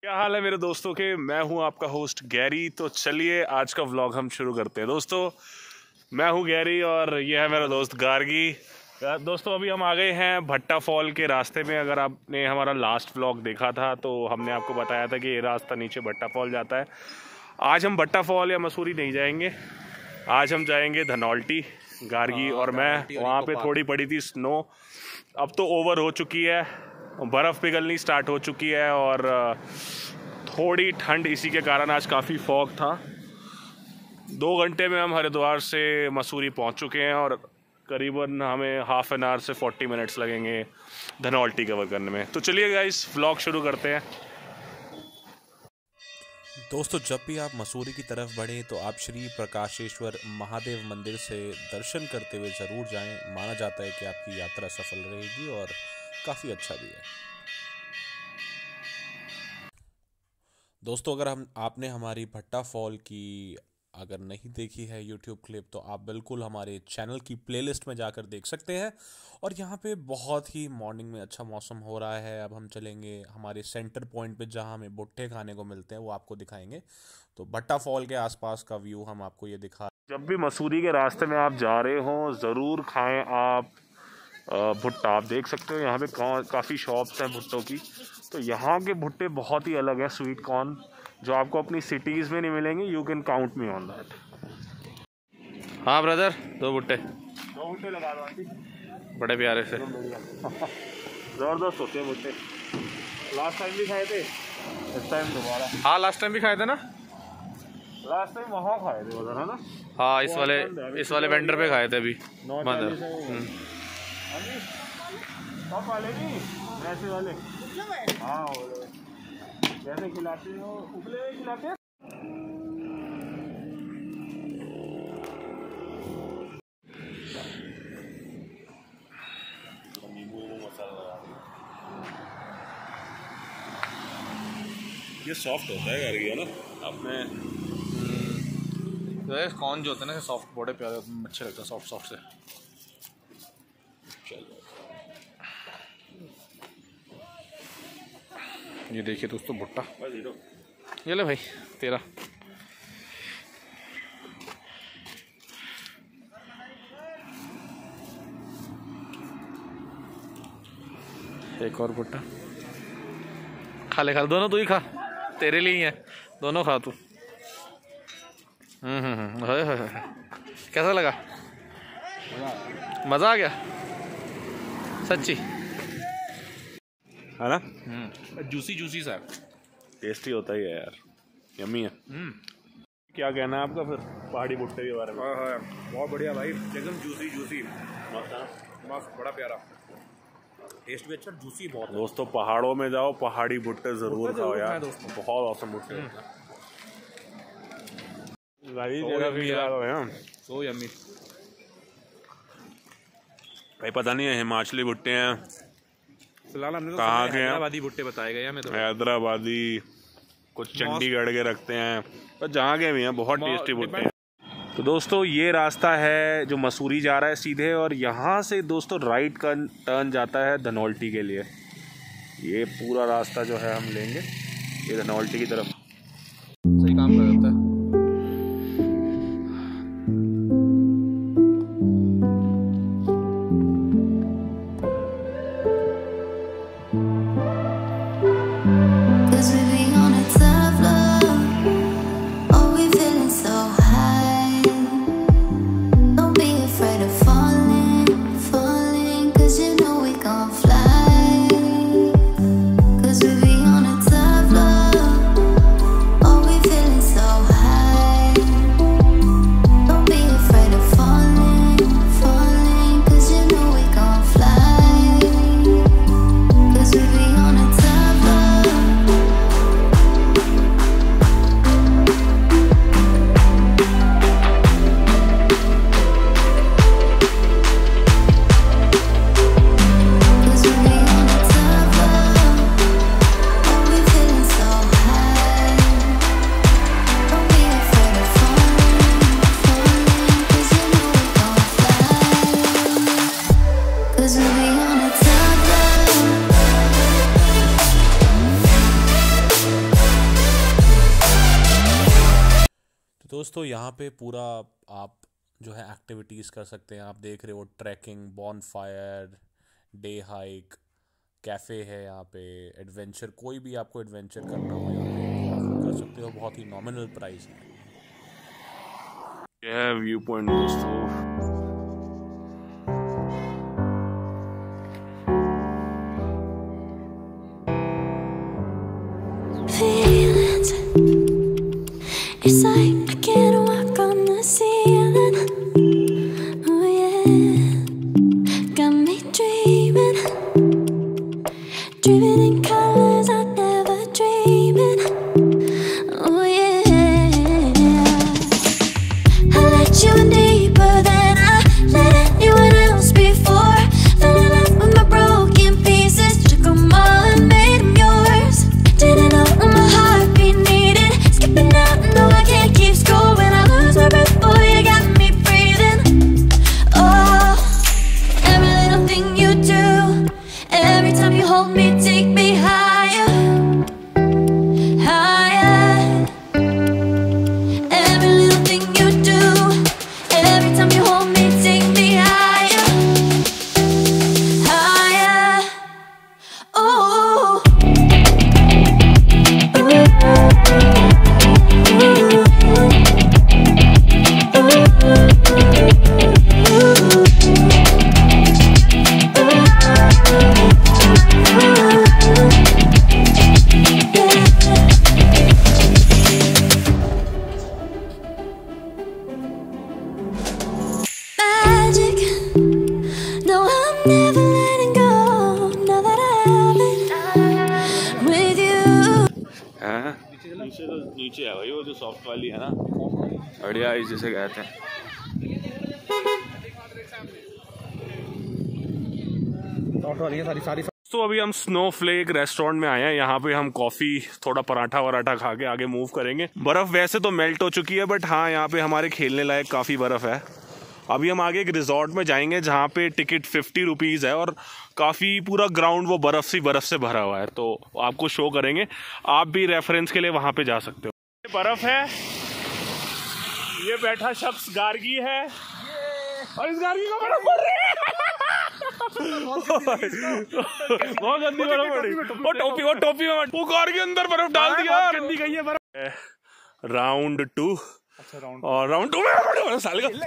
क्या हाल है मेरे दोस्तों के। मैं हूं आपका होस्ट गैरी। तो चलिए आज का व्लॉग हम शुरू करते हैं। दोस्तों मैं हूं गैरी और ये है मेरा दोस्त गार्गी। दोस्तों अभी हम आ गए हैं भट्टा फॉल के रास्ते में। अगर आपने हमारा लास्ट व्लॉग देखा था तो हमने आपको बताया था कि ये रास्ता नीचे भट्टा फॉल जाता है। आज हम भट्टा फॉल या मसूरी नहीं जाएंगे, आज हम जाएंगे धनौल्टी। गार्गी और मैं, वहाँ पे थोड़ी पड़ी थी स्नो, अब तो ओवर हो चुकी है, बर्फ़ पिघलनी स्टार्ट हो चुकी है और थोड़ी ठंड इसी के कारण आज काफ़ी फॉग था। 2 घंटे में हम हरिद्वार से मसूरी पहुंच चुके हैं और करीबन हमें हाफ एन आवर से 40 मिनट्स लगेंगे धनौल्टी कवर करने में। तो चलिए गाइस व्लॉग शुरू करते हैं। दोस्तों जब भी आप मसूरी की तरफ बढ़ें तो आप श्री प्रकाशेश्वर महादेव मंदिर से दर्शन करते हुए ज़रूर जाएं। माना जाता है कि आपकी यात्रा सफल रहेगी और काफ़ी अच्छा भी है। दोस्तों अगर आपने हमारी भट्टा फॉल की अगर नहीं देखी है यूट्यूब क्लिप तो आप बिल्कुल हमारे चैनल की प्लेलिस्ट में जाकर देख सकते हैं। और यहाँ पे बहुत ही मॉर्निंग में अच्छा मौसम हो रहा है। अब हम चलेंगे हमारे सेंटर पॉइंट पे जहाँ हमें भुट्टे खाने को मिलते हैं, वो आपको दिखाएंगे। तो भट्टा फॉल के आसपास का व्यू हम आपको ये दिखा। जब भी मसूरी के रास्ते में आप जा रहे हो ज़रूर खाएं आप भुट्टा। आप देख सकते हो यहाँ पे काफ़ी शॉप्स हैं भुट्टों की। तो यहाँ के भुट्टे बहुत ही अलग है, स्वीट कॉर्न, जो आपको अपनी सिटीज़ में नहीं मिलेंगे। You can count me on that. हाँ ब्रदर, 2 भुट्टे लगा दो आंटी, बड़े प्यारे से। ज़बरदस्त होते हैं भुट्टे। लास्ट टाइम भी खाए थे, इस टाइम दोबारा। हाँ लास्ट टाइम भी खाए थे ना, लास्ट टाइम वहाँ खाए थे उधर, है ना। हाँ इस वाले वेंडर पे खाए थे अभी। टॉप वाले नहीं, वैसे वाले। हाँ कैसे खिलाते हो, उबले हुए खिलाते हैं। ये सॉफ्ट होता है करके, है ना। आपने कौन जो होता है ना सॉफ्ट, बड़े प्यारे अच्छे लगते हैं सॉफ्ट सॉफ्ट से। ये देखिए दोस्तों भुट्टा, ये ले भाई तेरा। एक और भुट्टा खा ले, दोनों तू ही खा, तेरे लिए ही है, दोनों खा तू। कैसा लगा? मज़ा आ गया सच्ची, है ना। जूसी सा टेस्टी होता ही है यार, यम्मी है। क्या कहना है आपका फिर पहाड़ी भुट्टे के बारे में? बहुत बढ़िया भाई, एकदम जूसी मस्त, बड़ा प्यारा टेस्ट भी अच्छा, जूसी बहुत। दोस्तों पहाड़ों में जाओ, पहाड़ी भुट्टे जरूर खाओ यार, बहुत औसम भुट्टे हैं। सो यम्मी भाई, पता नहीं है हिमाचली भुट्टे हैं फिलहाल हमने तो कहाँ के हैं। हैदराबादी भुट्टे बताए गए हमें तो। हैदराबादी, कुछ चंडीगढ़ के रखते हैं, पर जहाँ के भी हैं बहुत टेस्टी भुट्टे हैं। तो दोस्तों ये रास्ता है जो मसूरी जा रहा है सीधे, और यहाँ से दोस्तों राइट का टर्न जाता है धनौल्टी के लिए। ये पूरा रास्ता जो है हम लेंगे ये धनौल्टी की तरफ। सही काम कर देता है। दोस्तों यहाँ पे पूरा आप जो है एक्टिविटीज़ कर सकते हैं। आप देख रहे हो trekking, bonfire, day hike, cafe है यहाँ पे, एडवेंचर, कोई भी आपको एडवेंचर करना हो यहाँ पे आप कर सकते हो। बहुत ही नॉमिनल प्राइस है। यह है व्यू पॉइंट दोस्तों। Feelings, it's like I can't walk on the ceiling. Oh yeah, got me dreaming, dreaming in colors I never dreamed. Oh yeah, I let you in deeper than I let anyone else before. Fell in love with my broken pieces, took them all and made them yours. Didn't know what my heartbeat needed, skipping out, no I can't keep score. When I lose my breath, boy, you got me breathing. Oh, every little thing you do, every time you hold me, take me higher, higher. Every little thing you do, every time you hold me, take me higher, higher. Oh. Magic, no, I'm never letting go. Now that I have it with you. नीचे तो नीचे है भाई, वो जो soft वाली है ना, बढ़िया इस जैसे कहते हैं। तो अभी हम स्नोफ्लेक रेस्टोरेंट में आए हैं। यहाँ पे हम कॉफी, थोड़ा पराठा वराठा खा के आगे मूव करेंगे। बर्फ वैसे तो मेल्ट हो चुकी है, बट हाँ यहाँ पे हमारे खेलने लायक काफी बर्फ है। अभी हम आगे एक रिजॉर्ट में जाएंगे जहाँ पे टिकट 50 रुपीज़ है और काफ़ी पूरा ग्राउंड वो बर्फ़ से भरा हुआ है, तो आपको शो करेंगे। आप भी रेफरेंस के लिए वहाँ पे जा सकते हो। ये बर्फ़ है, ये बैठा शख्स गार्गी है और इस गार्गी को बर्फ़ पड़ रही है। बहुत गंदी बर्फ़ पड़ी। वो टोपी में वो गार्गी अंदर बर्फ़ डाल दिया। गंदी गई है बर्फ़। राउंड 2 और राउंड 2 में साल का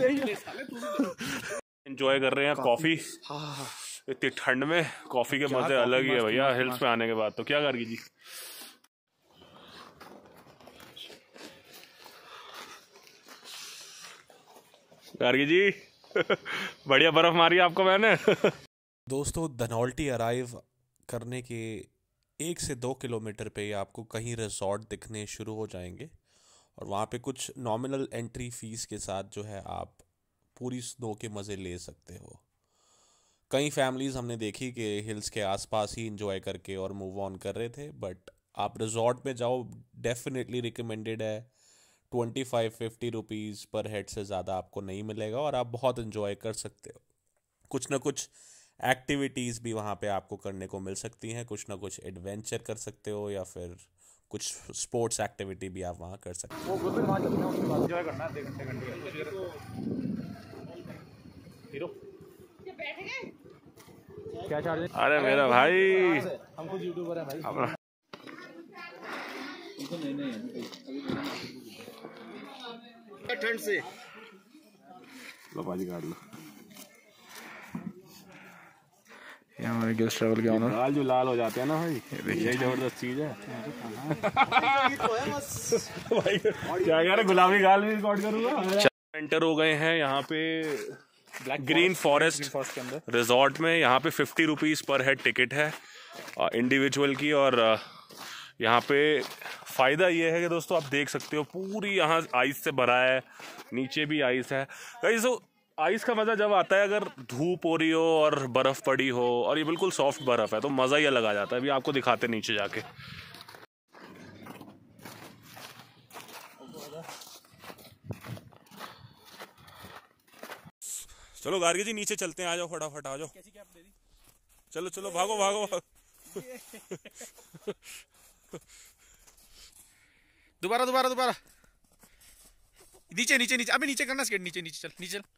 एंजॉय कर रहे हैं कॉफी। इतनी ठंड में कॉफी के मजे अलग ही है भैया, हिल्स पे आने के बाद। तो क्या गार्गी जी, गार्गी जी बढ़िया बर्फ मारी आपको मैंने। दोस्तों धनौल्टी अराइव करने के 1 से 2 किलोमीटर पे आपको कहीं रिजॉर्ट दिखने शुरू हो जाएंगे और वहाँ पे कुछ नॉमिनल एंट्री फीस के साथ जो है आप पूरी स्नो के मज़े ले सकते हो। कई फैमिलीज़ हमने देखी कि हिल्स के आसपास ही इंजॉय करके और मूव ऑन कर रहे थे, बट आप रिजॉर्ट में जाओ, डेफिनेटली रिकमेंडेड है। 25-50 रुपीज़ पर हेड से ज़्यादा आपको नहीं मिलेगा और आप बहुत इंजॉय कर सकते हो। कुछ ना कुछ एक्टिविटीज़ भी वहाँ पे आपको करने को मिल सकती हैं, कुछ ना कुछ एडवेंचर कर सकते हो या फिर कुछ स्पोर्ट्स एक्टिविटी भी आप वहाँ कर सकते हो। क्या चार्ज? अरे मेरा भाई, हम खुद यूट्यूबर हैं भाई। ठंड से लो बाजी काट लो। ये हमारे गेस्ट ट्रैवल के ऑनर, बाल जो लाल हो जाते हैं ना भाई, ये जबरदस्त चीज है। भाई क्या कह रहे, गुलाबी गाल भी रिकॉर्ड करूंगा। एंटर हो गए हैं यहाँ पे ग्रीन फॉरेस्ट के अंदर रिजॉर्ट में। यहाँ पे 50 रुपीज़ पर हेड टिकट है इंडिविजुअल की। और यहाँ पे फ़ायदा ये है कि दोस्तों आप देख सकते हो पूरी यहाँ आइस से भरा है, नीचे भी आइस है। गाइस आइस का मज़ा जब आता है अगर धूप हो रही हो और बर्फ़ पड़ी हो और ये बिल्कुल सॉफ्ट बर्फ़ है तो मज़ा ही अलग आ जाता है। अभी आपको दिखाते नीचे जाके। चलो गार्गी जी नीचे चलते हैं, आ जाओ फटाफट आ जाओ। चलो चलो भागो भागो, भागो। दोबारा दोबारा दोबारा नीचे नीचे नीचे, अबे नीचे करना स्केट, नीचे नीचे चल, नीचे चल।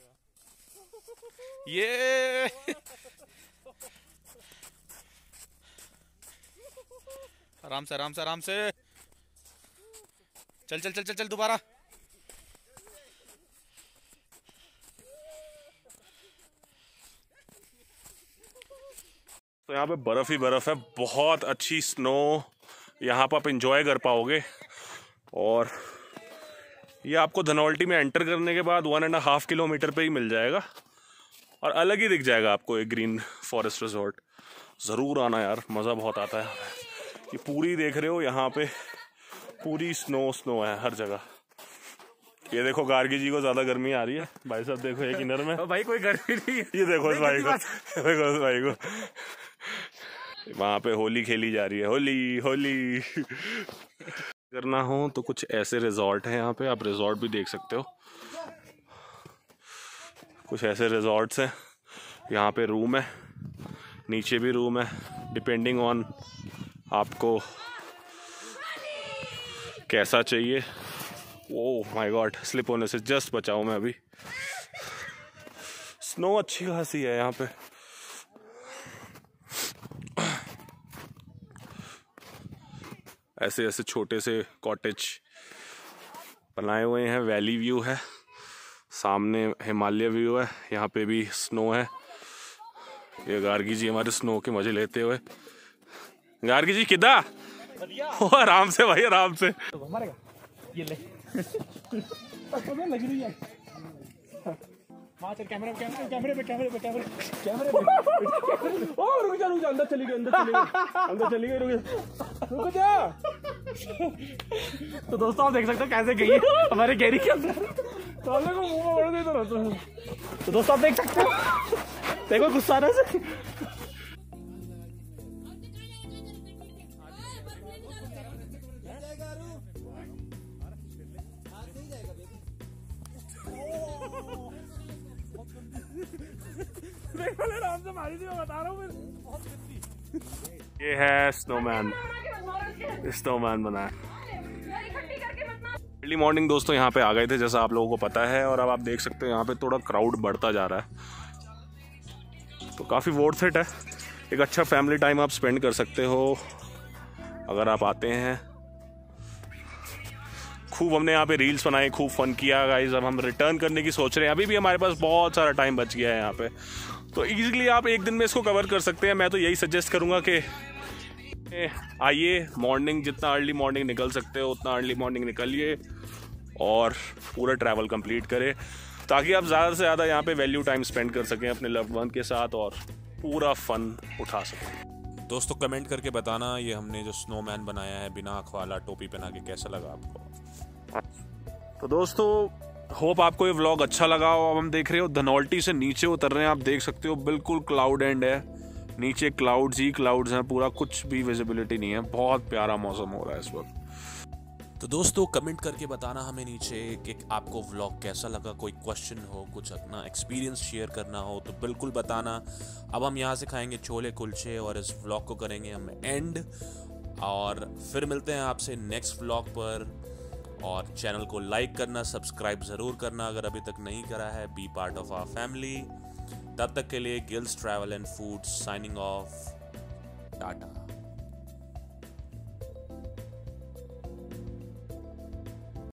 ये आराम से आराम से आराम से, चल चल चल चल चल दोबारा। तो यहाँ पे बर्फ ही बर्फ है, बहुत अच्छी स्नो यहाँ पर आप इंजॉय कर पाओगे। और ये आपको धनौल्टी में एंटर करने के बाद 1.5 किलोमीटर पे ही मिल जाएगा और अलग ही दिख जाएगा आपको एक ग्रीन फॉरेस्ट रिजॉर्ट। ज़रूर आना यार, मज़ा बहुत आता है। ये पूरी देख रहे हो, यहाँ पे पूरी स्नो स्नो है हर जगह। ये देखो गार्गी जी को ज़्यादा गर्मी आ रही है, भाई साहब देखो एक किन्नर में। भाई कोई गर्मी नहीं है, ये देखो इस भाई को, देखो इस भाई को। वहाँ पे होली खेली जा रही है, होली होली। करना हो तो कुछ ऐसे रिजॉर्ट हैं यहाँ पे, आप रिजॉर्ट भी देख सकते हो। कुछ ऐसे रिजॉर्ट्स हैं, यहाँ पे रूम है, नीचे भी रूम है, डिपेंडिंग ऑन आपको कैसा चाहिए। ओह माय गॉड, स्लिप होने से जस्ट बचाऊं मैं अभी। स्नो अच्छी खासी है यहाँ पे। ऐसे ऐसे छोटे से कॉटेज बनाए हुए हैं, वैली व्यू है, सामने हिमालय व्यू है, यहाँ पे भी स्नो है। ये गार्गी जी हमारे स्नो के मजे लेते हुए। गार्गी जी किदा ओ, आराम से भाई आराम से। ये ले लग रही है। हाँ चल, कैमरे पे कैमरे पे कैमरे पे कैमरे कैमरे पे। ओ रुक जा अंदर चली गई, अंदर चली गई, रुक जा। तो दोस्तों आप देख सकते हो कैसे गई है हमारे गैरी के अंदर। साले को मुंह में भर देता रहता। तो दोस्तों आप देख सकते हो, देखो गुस्सा रहा से। ये है स्नोमैन, स्नोमैन बना है। अर्ली मॉर्निंग दोस्तों यहाँ पे आ गए थे जैसा आप लोगों को पता है, और अब आप देख सकते हो यहाँ पे थोड़ा क्राउड बढ़ता जा रहा है, तो काफ़ी वर्थ इट है। एक अच्छा फैमिली टाइम आप स्पेंड कर सकते हो अगर आप आते हैं। खूब हमने यहाँ पे रील्स बनाए, खूब फन किया गाइस। अब हम रिटर्न करने की सोच रहे हैं, अभी भी हमारे पास बहुत सारा टाइम बच गया है यहाँ पे, तो इजीली आप एक दिन में इसको कवर कर सकते हैं। मैं तो यही सजेस्ट करूँगा कि आइए, मॉर्निंग जितना अर्ली मॉर्निंग निकल सकते हो उतना अर्ली मॉर्निंग निकलिए और पूरा ट्रैवल कंप्लीट करें, ताकि आप ज़्यादा से ज़्यादा यहाँ पे वैल्यू टाइम स्पेंड कर सकें अपने लव्ड वन के साथ और पूरा फन उठा सकें। दोस्तों कमेंट करके बताना ये हमने जो स्नोमैन बनाया है बिना आँख वाला, टोपी पहना के, कैसा लगा आपको। तो दोस्तों होप आपको ये व्लॉग अच्छा लगा हो। अब हम देख रहे हो धनौल्टी से नीचे उतर रहे हैं, आप देख सकते हो बिल्कुल क्लाउड एंड है, नीचे क्लाउड्स ही क्लाउड्स हैं, पूरा कुछ भी विजिबिलिटी नहीं है। बहुत प्यारा मौसम हो रहा है इस वक्त। तो दोस्तों कमेंट करके बताना हमें नीचे कि आपको व्लॉग कैसा लगा। कोई क्वेश्चन हो, कुछ अपना एक्सपीरियंस शेयर करना हो तो बिल्कुल बताना। अब हम यहाँ से खाएंगे छोले कुलचे और इस व्लॉग को करेंगे हम एंड, और फिर मिलते हैं आपसे नेक्स्ट व्लॉग पर। और चैनल को लाइक करना, सब्सक्राइब ज़रूर करना अगर अभी तक नहीं करा है। Be part of our family. तब तक के लिए Gills travel and food signing off, Tata.